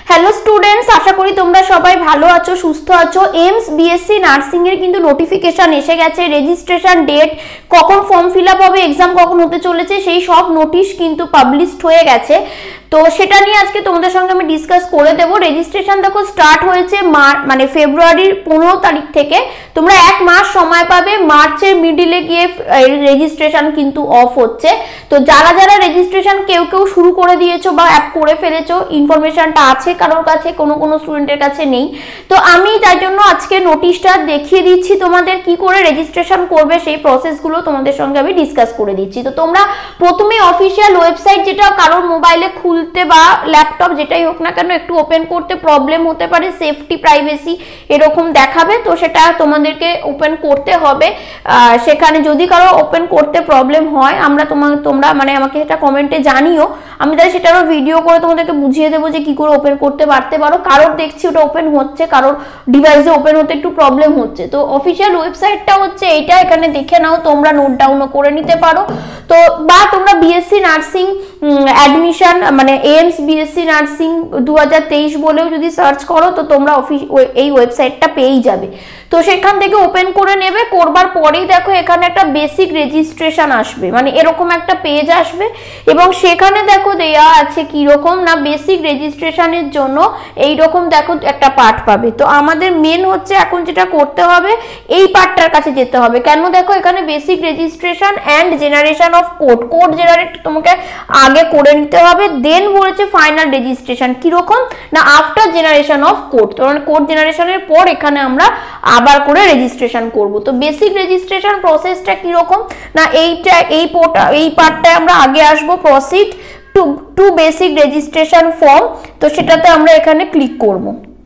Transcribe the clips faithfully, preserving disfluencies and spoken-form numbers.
Hello students, आशा करी तुम्हारा सबाई भालो आछो सुस्थ आछो। एम्स बीएससी नार्सिंग एर किन्तु नोटिफिकेशन एसे गेছে, रेजिस्ट्रेशन डेट कखन फर्म फिल आप होबे, एग्जाम कखन होते चलेছে সেই সব নোটিশ কিন্তু পাবলিশড হয়ে গেছে। তো সেটা নিয়ে আজকে তোমাদের সঙ্গে আমি ডিসকাস করে দেব। রেজিস্ট্রেশন দেখো স্টার্ট হয়েছে মানে ফেব্রুয়ারির পনেরো তারিখ থেকে। তোমরা এক মাস সময় পাবে, মার্চের মিডিলে গিয়ে রেজিস্ট্রেশন কিন্তু অফ হচ্ছে। তো যারা যারা রেজিস্ট্রেশন কেউ কেউ শুরু করে দিয়েছো বা অ্যাপ করে ফেলেছো, ইনফরমেশনটা আছে কারোর কাছে, কোনো কোনো স্টুডেন্টের কাছে নেই। তো আমি তাই জন্য আজকে নোটিশটা দেখিয়ে দিচ্ছি তোমাদের, কি করে রেজিস্ট্রেশন করবে সেই প্রসেসগুলো তোমাদের সঙ্গে আমি ডিসকাস করে দিচ্ছি। তো তোমরা প্রথমে অফিসিয়াল ওয়েবসাইট, যেটা কারোর মোবাইলে খুলতে বা ল্যাপটপ যেটাই হোক না কেন একটু ওপেন করতে প্রবলেম হতে পারে, সেফটি প্রাইভেসি এরকম দেখাবে, তো সেটা তোমাদেরকে ওপেন করতে হবে। সেখানে যদি কারো ওপেন করতে প্রবলেম হয়, আমরা তোমার তোমরা মানে আমাকে এটা কমেন্টে জানিও, আমি তাহলে সেটারও ভিডিও করে তোমাদেরকে বুঝিয়ে দেবো যে কি করে ওপেন করতে পারতে পারো। কারোর দেখছি ওটা ওপেন হচ্ছে, কারোর ডিভাইসে ওপেন হতে একটু প্রবলেম হচ্ছে। তো অফিসিয়াল ওয়েবসাইটটা হচ্ছে এইটা, এখানে দেখে নাও, তোমরা নোট ডাউনও করে নিতে পারো। তো বা তোমরা বিএসসি নার্সিং অ্যাডমিশন মানে এমস বিএসসি নার্সিং দু হাজার তেইশ বলেও যদি সার্চ করো তো তোমরা অফিস এই ওয়েবসাইটটা পেয়েই যাবে। তো সেখান থেকে ওপেন করে নেবে, করবার পরেই দেখো এখানে একটা বেসিক রেজিস্ট্রেশন আসবে, মানে এরকম একটা পেজ আসবে এবং সেখানে দেখো দেয়া আছে কি রকম না, বেসিক রেজিস্ট্রেশনের জন্য এই রকম দেখো একটা পার্ট পাবে। তো আমাদের মেন হচ্ছে এখন যেটা করতে হবে এই পার্টটার কাছে যেতে হবে। কেন দেখো এখানে basic registration and generation of code, code generate তোমাকে আগে করে নিতে হবে, দেন বলেছে ফাইনাল রেজিস্ট্রেশন কিরকম না আফটার জেনারেশন অফ কোড। তো কোড জেনারেশনের পর এখানে আমরা আবার করে রেজিস্ট্রেশন করব। তো বেসিক রেজিস্ট্রেশন প্রসেসটা কি রকম না, এইটা এই পোর্টা এই পার্টটায় আমরা আগে আসব, proceed to to basic registration form. তো সেটাতে আমরা এখানে ক্লিক করব,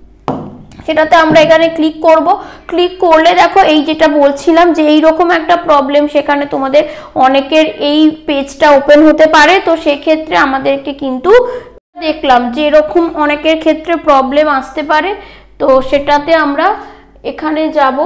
সেটাতে আমরা এখানে ক্লিক করব। ক্লিক করলে দেখো এই যেটা বলছিলাম যে এই রকম একটা প্রবলেম, সেখানে তোমাদের অনেকের এই পেজটা ওপেন হতে পারে। তো সেক্ষেত্রে আমাদেরকে কিন্তু দেখলাম যে এরকম অনেকের ক্ষেত্রে প্রবলেম আসতে পারে। তো সেটাতে আমরা এখানে যাব,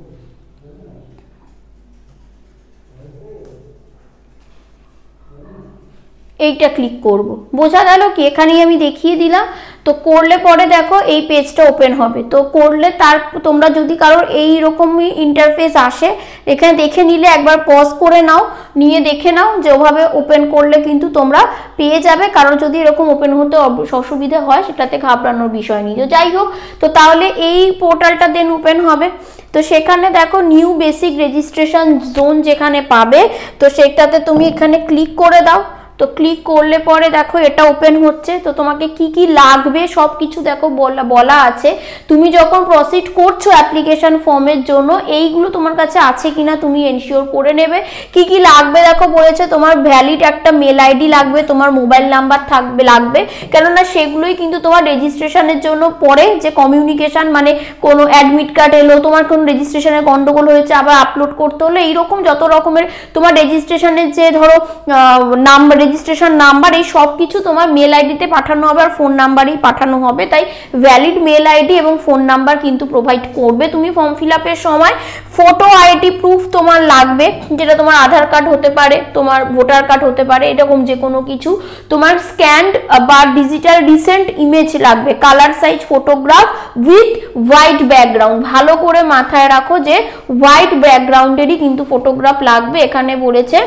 এইটা ক্লিক করব। বোঝা গেল কি, এখানেই আমি দেখিয়ে দিলাম। তো করলে পরে দেখো এই পেজটা ওপেন হবে। তো করলে তার তোমরা যদি কারোর এই রকমই ইন্টারফেস আসে, এখানে দেখে নিলে একবার পজ করে নাও, নিয়ে দেখে নাও যে ওভাবে ওপেন করলে কিন্তু তোমরা পেয়ে যাবে। কারোর যদি এরকম ওপেন হতে অসুবিধা হয় সেটাতে ঘাবড়ানোর বিষয় নেই। তো যাই হোক, তো তাহলে এই পোর্টালটা দেন ওপেন হবে। তো সেখানে দেখো নিউ বেসিক রেজিস্ট্রেশন জোন যেখানে পাবে, তো সেটাতে তুমি এখানে ক্লিক করে দাও। তো ক্লিক করলে পরে দেখো এটা ওপেন হচ্ছে। তো তোমাকে কি কি লাগবে সব কিছু দেখো বলা বলা আছে। তুমি যখন প্রসিড করছো অ্যাপ্লিকেশন ফর্মের জন্য, এইগুলো তোমার কাছে আছে কিনা তুমি এনশিওর করে নেবে। কি কি লাগবে দেখো বলেছে, তোমার ভ্যালিড একটা মেল আইডি লাগবে, তোমার মোবাইল নাম্বার থাকবে লাগবে, কেননা সেগুলোই কিন্তু তোমার রেজিস্ট্রেশনের জন্য পরে যে কমিউনিকেশন মানে কোনো অ্যাডমিট কার্ড এলো, তোমার কোনো রেজিস্ট্রেশনের গন্ডগোল হয়েছে আবার আপলোড করতে হলে, এইরকম যত রকমের তোমার রেজিস্ট্রেশনের যে ধরো নাম্বার রেজিস্ট্রেশন নাম্বার এই সব কিছু তোমার মেল আইডিতে পাঠানো হবে আর ফোন নাম্বারেই পাঠানো হবে। তাই ভ্যালিড মেল আইডি এবং ফোন নাম্বার কিন্তু প্রোভাইড করবে তুমি ফর্ম ফিল আপের সময়। ফটো আইডি প্রুফ তোমার লাগবে, যেটা তোমার আধার কার্ড হতে পারে, তোমার ভোটার কার্ড হতে পারে, এরকম যে কোনো কিছু। তোমার স্ক্যান্ড বা ডিজিটাল রিসেন্ট ইমেজ লাগবে, colour size photograph with white background. ভালো করে মাথায় রাখো যে হোয়াইট ব্যাকগ্রাউন্ডেরই কিন্তু ফটোগ্রাফ লাগবে। এখানে বলেছে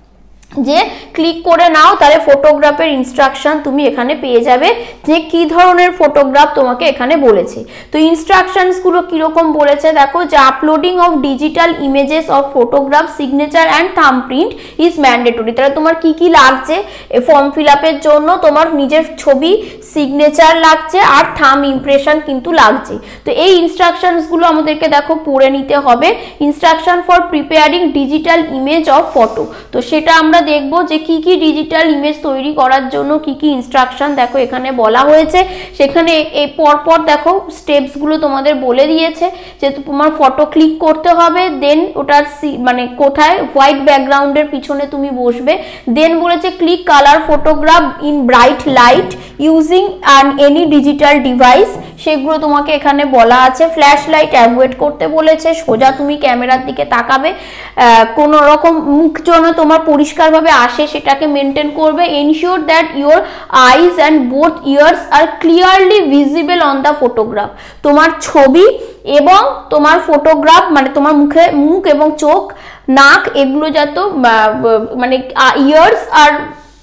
যে ক্লিক করে নাও, তাহলে ফটোগ্রাফের ইনস্ট্রাকশন তুমি এখানে পেয়ে যাবে যে কি ধরনের ফটোগ্রাফ তোমাকে এখানে বলেছে। তো ইনস্ট্রাকশনস গুলো কিরকম বলেছে দেখো, যে uploading of digital images of photograph signature and thumbprint is mandatory. তাহলে তোমার কি কি লাগছে ফর্ম ফিল আপের জন্য, তোমার নিজের ছবি, সিগনেচার লাগছে আর থাম ইমপ্রেশন কিন্তু লাগছে। তো এই ইনস্ট্রাকশনস গুলো আমাদেরকে দেখো পড়ে নিতে হবে। Instruction for preparing digital image of photo, তো সেটা আমরা দেখবো যে কি কি ডিজিটাল ইমেজ তৈরি করার জন্য কি কি ইনস্ট্রাকশন দেখো এখানে বলা হয়েছে। সেখানে এই পরপর দেখো স্টেপস গুলো তোমাদের বলে দিয়েছে যে তোমার ফটো ক্লিক করতে হবে, দেন ওটার মানে কোথায় হোয়াইট ব্যাকগ্রাউন্ডের পিছনে তুমি বসবে, দেন বলেছে click colour photograph in bright light using an any digital device, সেগুলো তোমাকে এখানে বলা আছে। ফ্ল্যাশ লাইট অ্যাভয়েড করতে বলেছে, সোজা তুমি ক্যামেরার দিকে তাকাবে, কোনো রকম মুখ যেন তোমার পরিষ্কার পরিষ্কারভাবে আসে সেটাকে মেনটেন করবে। Ensure that your eyes and both ears are clearly visible on the photograph. তোমার ছবি এবং তোমার ফটোগ্রাফ মানে তোমার মুখে মুখ এবং চোখ নাক এগুলো যাতে মানে ইয়ার্স আর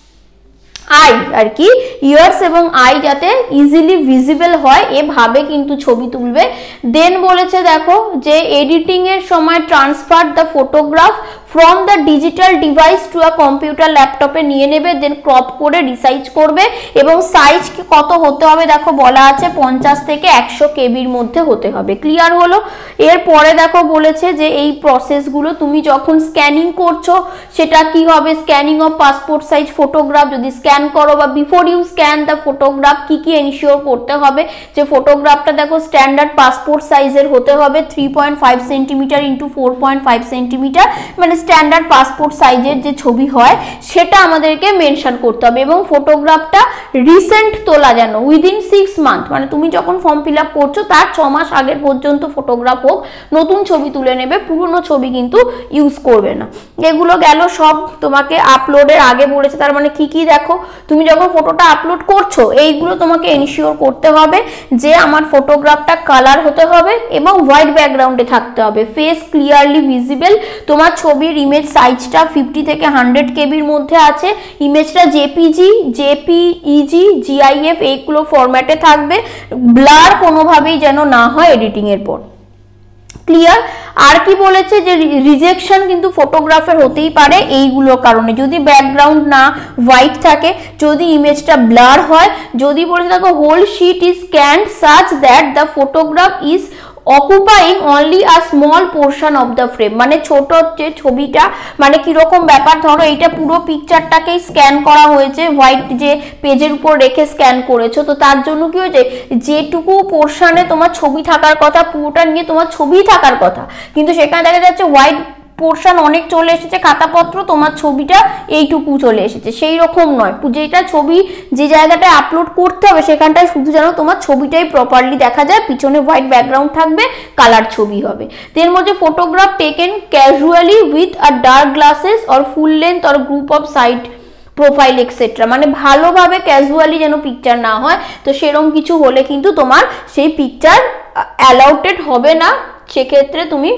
আই আর কি ইয়ার্স এবং আই যাতে ইজিলি ভিজিবল হয় এভাবে কিন্তু ছবি তুলবে। দেন বলেছে দেখো যে এডিটিং এর সময় transfer the photograph from the digital device to a computer ল্যাপটপে নিয়ে নেবে, দেন ক্রপ করে রিসাইজ করবে এবং সাইজ কত হতে হবে দেখো বলা আছে পঞ্চাশ থেকে একশো কেবির মধ্যে হতে হবে। ক্লিয়ার হলো? এরপরে দেখো বলেছে যে এই প্রসেসগুলো তুমি যখন স্ক্যানিং করছো সেটা কি হবে, scanning of passport size photograph যদি স্ক্যান করো বা before you scan the photograph কি কি এনশিওর করতে হবে যে ফটোগ্রাফটা দেখো স্ট্যান্ডার্ড পাসপোর্ট সাইজের হতে হবে three point five centimetre into four point five centimetre মানে স্ট্যান্ডার্ড পাসপোর্ট সাইজের যে ছবি হয় সেটা আমাদেরকে মেনশন করতে হবে এবং ফটোগ্রাফটা রিসেন্ট তোলা যেন উইদিন সিক্স মান্থ মানে তুমি যখন ফর্ম ফিল আপ করছো তার ছ মাস আগের পর্যন্ত ফটোগ্রাফ হোক, নতুন ছবি তুলে নেবে, পুরনো ছবি কিন্তু ইউজ করবে না। এগুলো গেল সব তোমাকে আপলোডের আগে বলেছে। তার মানে কি কি দেখো তুমি যখন ফটোটা আপলোড করছো এইগুলো তোমাকে এনশিওর করতে হবে যে আমার ফটোগ্রাফটা কালার হতে হবে এবং হোয়াইট ব্যাকগ্রাউন্ডে থাকতে হবে, ফেস ক্লিয়ারলি ভিজিবল, তোমার ছবির ইমেজ সাইজটা ফিফটি থেকে হান্ড্রেড কেবির মধ্যে আছে, ইমেজটা জেপিজি জেপিইজি জিআইএফ এইগুলো ফরম্যাটে থাকবে, ব্লার কোনোভাবেই যেন না হয় এডিটিং এর পর। ক্লিয়ার? আর কি বলেছে যে রিজেকশন কিন্তু ফটোগ্রাফের হতেই পারে এইগুলোর কারণে, যদি ব্যাকগ্রাউন্ড না হোয়াইট থাকে, যদি ইমেজটা ব্লার হয়, যদি বলেছে দেখো whole sheet is scanned such that the photograph is occupying only a small portion of the frame মানে ছোট যে ছবিটা মানে কিরকম ব্যাপার, ধরো এইটা পুরো পিকচারটাকেই স্ক্যান করা হয়েছে হোয়াইট যে পেজের উপর রেখে স্ক্যান করেছো, তো তার জন্য কি হয়েছে যেটুকু পোর্শনে তোমার ছবি থাকার কথা পুরোটা নিয়ে তোমার ছবি থাকার কথা কিন্তু সেখানে দেখা যাচ্ছে হোয়াইট পোর্শন অনেক চলে এসেছে খাতাপত্র, তোমার ছবিটা এইটুকু চলে এসেছে। সেই রকম নয়, যেটা ছবি যে জায়গাটায় আপলোড করতে হবে সেখানটায় শুধু যেন তোমার ছবিটাই প্রপারলি দেখা যায়, পিছনে হোয়াইট ব্যাকগ্রাউন্ড থাকবে, কালার ছবি হবে। এর মধ্যে photograph taken casually with a dark glasses or full length or group of side profile etcetera মানে ভালোভাবে ক্যাজুয়ালি যেন পিকচার না হয়, তো সেরকম কিছু হলে কিন্তু তোমার সেই পিকচার অ্যালাউটেড হবে না, সেক্ষেত্রে তুমি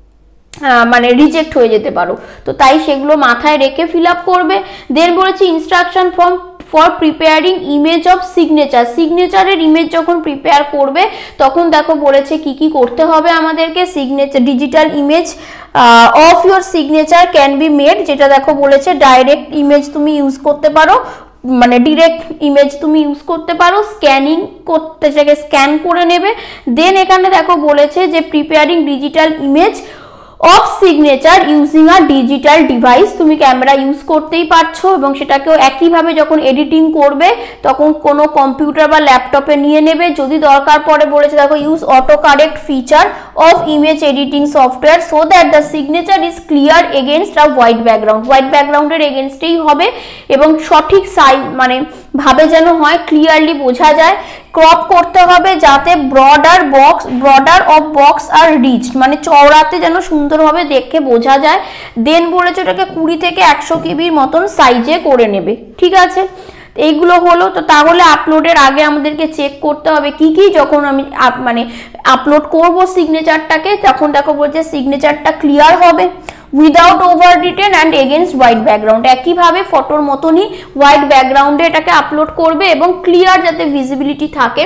মানে রিজেক্ট হয়ে যেতে পারো, তো তাই সেগুলো মাথায় রেখে ফিল আপ করবে। দেন বলেছি instruction from for preparing image of signature, সিগনেচারের ইমেজ যখন প্রিপেয়ার করবে তখন দেখো বলেছে কি কি করতে হবে আমাদেরকে। Signature digital image of your signature can be made, যেটা দেখো বলেছে ডাইরেক্ট ইমেজ তুমি ইউজ করতে পারো মানে ডিরেক্ট ইমেজ তুমি ইউজ করতে পারো, স্ক্যানিং করতে সেটাকে স্ক্যান করে নেবে। দেন এখানে দেখো বলেছে যে preparing digital image of signature using a digital device, তুমি ক্যামেরা ইউজ করতেই পারছো এবং সেটাকেও একইভাবে যখন এডিটিং করবে তখন কোনো কম্পিউটার বা ল্যাপটপে নিয়ে নেবে, যদি দরকার পড়ে বলেছে দেখো use auto correct feature of image editing software so that the signature is clear against a white background, white ব্যাকগ্রাউন্ডের এগেনস্টেই হবে এবং সঠিক সাইজ মানে ভাবে যেন হয়, ক্লিয়ারলি বোঝা যায়। ক্রপ করতে হবে যাতে border box border of box are reach মানে চওড়াতে যেন সুন্দরভাবে দেখে বোঝা যায়। দেন বলেছে ওটাকে কুড়ি থেকে একশো কেবির মতন সাইজে করে নেবে। ঠিক আছে, এইগুলো হলো। তো তাহলে আপলোডের আগে আমাদেরকে চেক করতে হবে কি কি, যখন আমি মানে আপলোড করব সিগনেচারটাকে তখন দেখো বলছে সিগনেচারটা ক্লিয়ার হবে without overwritten and against white background, একইভাবে ফটোর মতনই হোয়াইট ব্যাকগ্রাউন্ডে এটাকে আপলোড করবে এবং ক্লিয়ার যাতে ভিজিবিলিটি থাকে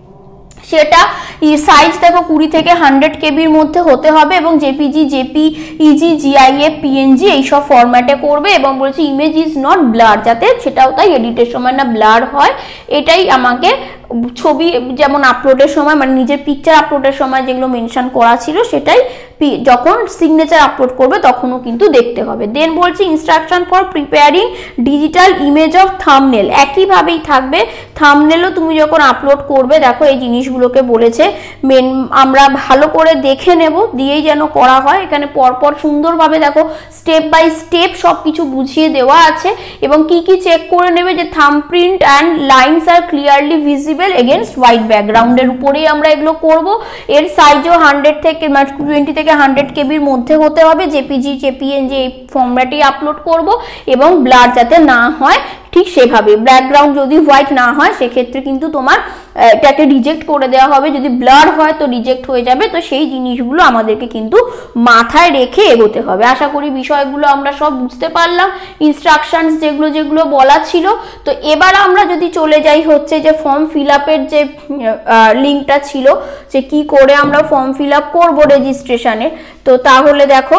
সেটা সাইজ দেখো কুড়ি থেকে হান্ড্রেড কেবির মধ্যে হতে হবে এবং জেপিজি জেপিইজি জিআইএফ পিএনজি এইসব ফরম্যাটে করবে এবং বলছি ইমেজ ইজ নট ব্লার, যাতে সেটাও তাই এডিটের সময় না ব্লার হয়, এটাই আমাকে ছবি যেমন আপলোডের সময় মানে নিজের পিকচার আপলোডের সময় যেগুলো মেনশন করা ছিল সেটাই যখন সিগনেচার আপলোড করবে তখনও কিন্তু দেখতে হবে। দেন বলছি instruction for preparing digital image of thumbnail, একইভাবেই থাকবে। থাম্বনেলও তুমি যখন আপলোড করবে দেখো এই জিনিসগুলোকে বলেছে মেন আমরা ভালো করে দেখে নেব, দিয়েই যেন করা হয়। এখানে পরপর সুন্দরভাবে দেখো স্টেপ বাই স্টেপ সব কিছু বুঝিয়ে দেওয়া আছে এবং কি কি চেক করে নেবে যে thumbprint and lines are clearly visible against white ব্যাকগ্রাউন্ডের উপরেই আমরা এগুলো করব। এর সাইজও হান্ড্রেড থেকে টোয়েন্টি থেকে থেকে হান্ড্রেড কেবির মধ্যে হতে হবে, জেপিজি জেপিএনজি এই ফর্ম্যাটেই আপলোড করব, এবং ব্লার যাতে না হয় ঠিক সেভাবে, ব্যাকগ্রাউন্ড যদি হোয়াইট না হয় সেক্ষেত্রে কিন্তু তোমার এটাকে রিজেক্ট করে দেওয়া হবে, যদি ব্লার হয় তো রিজেক্ট হয়ে যাবে। তো সেই জিনিসগুলো আমাদেরকে কিন্তু মাথায় রেখে এগোতে হবে। আশা করি বিষয়গুলো আমরা সব বুঝতে পারলাম, ইনস্ট্রাকশনস যেগুলো যেগুলো বলা ছিল। তো এবার আমরা যদি চলে যাই হচ্ছে যে ফর্ম ফিল আপের যে লিঙ্কটা ছিল, যে কি করে আমরা ফর্ম ফিল আপ করবো রেজিস্ট্রেশনের, তো তাহলে দেখো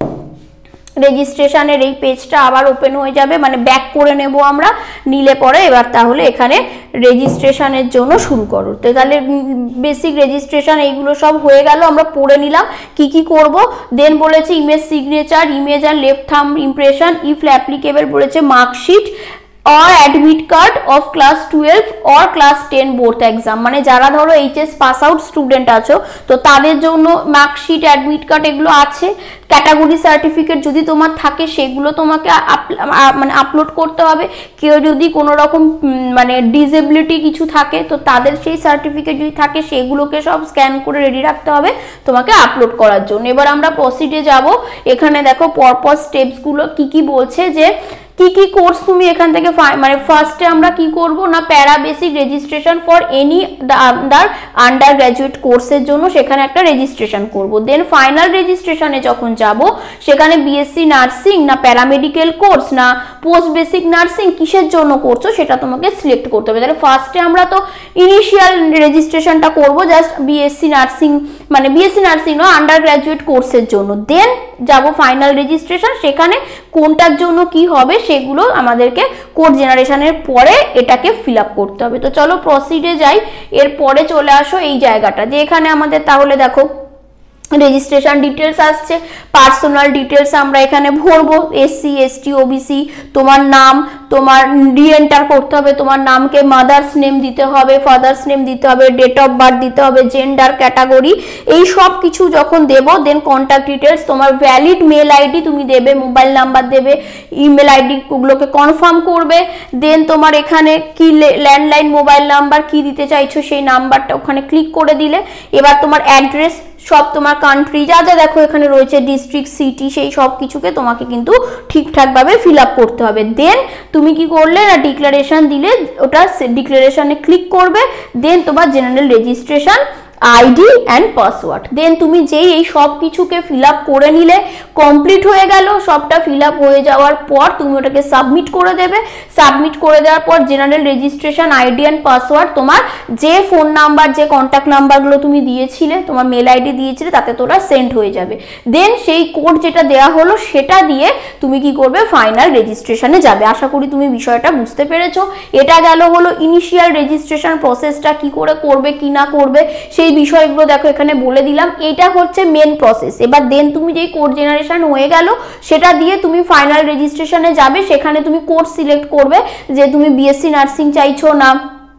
রেজিস্ট্রেশনের এই পেজটা আবার ওপেন হয়ে যাবে, মানে ব্যাক করে নেব আমরা, নিলে পরে এবার তাহলে এখানে রেজিস্ট্রেশনের জন্য শুরু করো। তো তাহলে বেসিক রেজিস্ট্রেশন এইগুলো সব হয়ে গেল, আমরা পড়ে নিলাম কি কি করব। দেন বলেছে image signature, image are left thumb impression, if applicable বলেছে marksheet or admit card of class twelve or class ten board exam, মানে যারা ধরো এইচএস পাস আউট স্টুডেন্ট আছো তো তাদের জন্য মার্কশিট, অ্যাডমিট কার্ড এগুলো আছে। ক্যাটাগরি সার্টিফিকেট যদি তোমার থাকে সেগুলো তোমাকে মানে আপলোড করতে হবে। কেউ যদি কোনো রকম মানে ডিসেবিলিটি কিছু থাকে তো তাদের সেই সার্টিফিকেট যদি থাকে সেগুলোকে সব স্ক্যান করে রেডি রাখতে হবে তোমাকে আপলোড করার জন্য। এবার আমরা প্রসিডে যাব। এখানে দেখো পরপর স্টেপসগুলো কি কি বলছে, যে কি কি কোর্স তুমি এখান থেকে মানে ফার্স্টে আমরা কি করব না, para basic registration for any under undergraduate কোর্সের জন্য সেখানে একটা রেজিস্ট্রেশন করব। দেন ফাইনাল রেজিস্ট্রেশনে যখন যাব সেখানে বিএসসি নার্সিং না প্যারামেডিক্যাল কোর্স না পোস্ট বেসিক নার্সিং কিসের জন্য করছো সেটা তোমাকে সিলেক্ট করতে হবে। তাহলে ফার্স্টে আমরা তো ইনিশিয়াল রেজিস্ট্রেশনটা করব জাস্ট বিএসসি নার্সিং মানে বিএসসি নার্সিং না আন্ডার গ্র্যাজুয়েট কোর্সের জন্য। দেন যাব ফাইনাল রেজিস্ট্রেশন, সেখানে কোনটার জন্য কি হবে সেগুলো আমাদেরকে কোড জেনারেশনের পরে এটাকে ফিল আপ করতে হবে। তো চলো প্রসিডে যাই। এর পরে চলে আসো এই জায়গাটা, যে এখানে আমাদের তাহলে দেখো রেজিস্ট্রেশন ডিটেলস আসছে, পার্সোনাল ডিটেলস আমরা এখানে ভরবো, এসসি এসটি ওবিসি, তোমার নাম তোমার রিএন্টার করতে হবে, তোমার নামকে মাদার্স নেম দিতে হবে, ফাদার্স নেম দিতে হবে, ডেট অফ বার্থ দিতে হবে, জেন্ডার, ক্যাটাগরি, এই সব কিছু যখন দেবো দেন কন্ট্যাক্ট ডিটেলস, তোমার ভ্যালিড মেল আইডি তুমি দেবে, মোবাইল নাম্বার দেবে, ইমেল আইডি গুলোকে কনফার্ম করবে। দেন তোমার এখানে কি ল্যান্ডলাইন মোবাইল নাম্বার কি দিতে চাইছো সেই নাম্বারটা ওখানে ক্লিক করে দিলে এবার তোমার অ্যাড্রেস সব তোমার কান্ট্রি যা যা দেখো এখানে রয়েছে ডিস্ট্রিক্ট সিটি সেই সব কিছুকে তোমাকে কিন্তু ঠিকঠাকভাবে ফিল আপ করতে হবে। দেন তুমি কি করলে না ডিক্লারেশন দিলে ওটা ডিক্লারেশনে ক্লিক করবে, দেন তোমার general registration ID and password. Then তুমি যেই এই সব কিছুকে ফিল আপ করে নিলে কমপ্লিট হয়ে গেল। সবটা ফিল আপ হয়ে যাওয়ার পর তুমি ওটাকে সাবমিট করে দেবে। সাবমিট করে দেওয়ার পর general registration ID and password তোমার যে ফোন নাম্বার যে কন্ট্যাক্ট নাম্বারগুলো তুমি দিয়েছিলে তোমার মেল আইডি দিয়েছিলে তাতে তোরা সেন্ড হয়ে যাবে। দেন সেই কোড যেটা দেওয়া হলো সেটা দিয়ে তুমি কি করবে ফাইনাল রেজিস্ট্রেশনে যাবে। আশা করি তুমি বিষয়টা বুঝতে পেরেছো। এটা গেল হলো ইনিশিয়াল রেজিস্ট্রেশন প্রসেসটা কি করে করবে কি না করবে সেই এই বিষয়গুলো দেখো এখানে বলে দিলাম। এটা হচ্ছে মেন প্রসেস। এবার দেন তুমি যেই কোড জেনারেশন হয়ে গেল সেটা দিয়ে তুমি ফাইনাল রেজিস্ট্রেশনে যাবে। সেখানে তুমি কোর্স সিলেক্ট করবে যে তুমি বিএসসি নার্সিং চাইছো না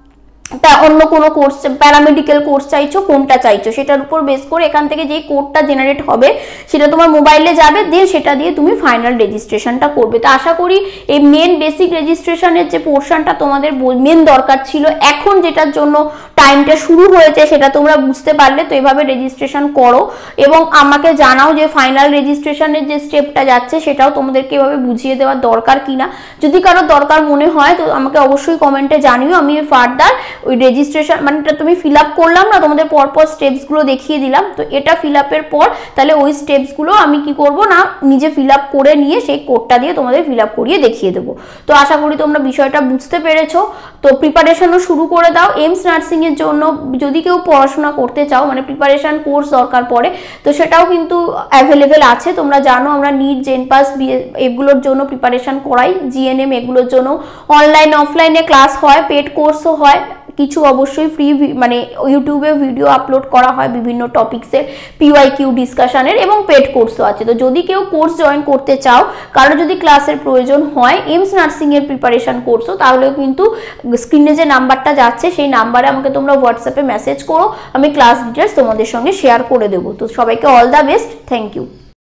তা অন্য কোনো কোর্স প্যারামেডিক্যাল কোর্স চাইছো কোনটা চাইছো সেটার উপর বেস করে এখান থেকে যেই কোডটা জেনারেট হবে সেটা তোমার মোবাইলে যাবে, দিয়ে সেটা দিয়ে তুমি ফাইনাল রেজিস্ট্রেশনটা করবে। তো আশা করি এই মেন বেসিক রেজিস্ট্রেশনের যে পোর্শনটা তোমাদের মেন দরকার ছিল এখন যেটার জন্য টাইমটা শুরু হয়েছে সেটা তোমরা বুঝতে পারলে। তো এভাবে রেজিস্ট্রেশন করো এবং আমাকে জানাও যে ফাইনাল রেজিস্ট্রেশনের যে স্টেপটা যাচ্ছে সেটাও তোমাদেরকে এভাবে বুঝিয়ে দেওয়ার দরকার কিনা। যদি কারো দরকার মনে হয় তো আমাকে অবশ্যই কমেন্টে জানিও, আমি ফার্দার ওই রেজিস্ট্রেশন মানে এটা তুমি ফিল আপ করলাম না তোমাদের পরপর স্টেপসগুলো দেখিয়ে দিলাম। তো এটা ফিল আপের পর তাহলে ওই স্টেপসগুলো আমি কি করব না নিজে ফিল আপ করে নিয়ে সেই কোডটা দিয়ে তোমাদের ফিল আপ করিয়ে দেখিয়ে দেবো। তো আশা করি তোমরা বিষয়টা বুঝতে পেরেছো। তো প্রিপারেশনও শুরু করে দাও এইমস নার্সিং এর জন্য। যদি কেউ পড়াশোনা করতে চাও মানে প্রিপারেশন কোর্স দরকার পড়ে তো সেটাও কিন্তু অ্যাভেলেবেল আছে। তোমরা জানো আমরা নিট জেন পাস এগুলোর জন্য প্রিপারেশন করাই, জিএনএম এগুলোর জন্য অনলাইন অফলাইনে ক্লাস হয়, পেড কোর্সও হয়, কিছু অবশ্যই ফ্রি মানে ইউটিউবে ভিডিও আপলোড করা হয় বিভিন্ন টপিক্সের পিওয়াই কিউ ডিসকাশনের এবং পেড কোর্সও আছে। তো যদি কেউ কোর্স জয়েন করতে চাও কারো যদি ক্লাসের প্রয়োজন হয় এইমস নার্সিং এর প্রিপারেশন কোর্সও তাহলেও কিন্তু স্ক্রিনে যে নাম্বারটা যাচ্ছে সেই নাম্বারে আমাকে তোমরা হোয়াটসঅ্যাপে মেসেজ করো, আমি ক্লাস ডিটেলস তোমাদের সঙ্গে শেয়ার করে দেবো। তো সবাইকে all the best, thank you.